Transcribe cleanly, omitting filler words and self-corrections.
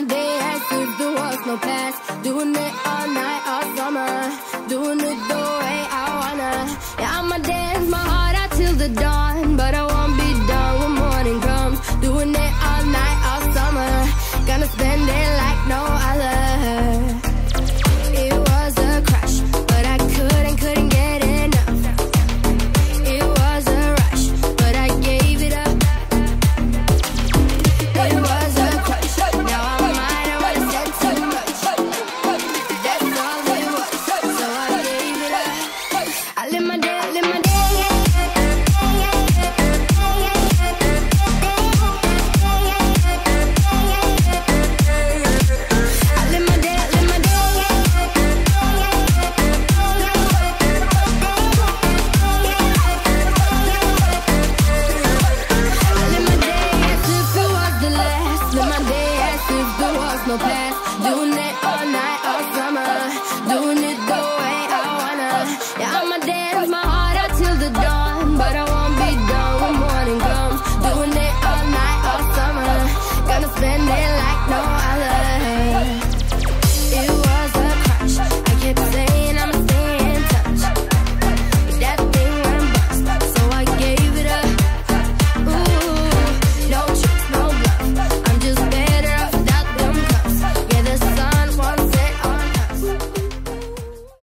day as if there was no past. Doing it all night, all summer. Doing it the way I wanna. Yeah, I'ma dance my heart out till the dawn, but I won't be done when morning comes. Doing it all night, all summer. Gonna spend it like no other. It was a crush, but I couldn't get enough. It was a rush, but I gave it up. It was a crush, now I might have wanna said too much. That's all it was, so I gave it up. I live my day, live my day. No past, doing it all night, all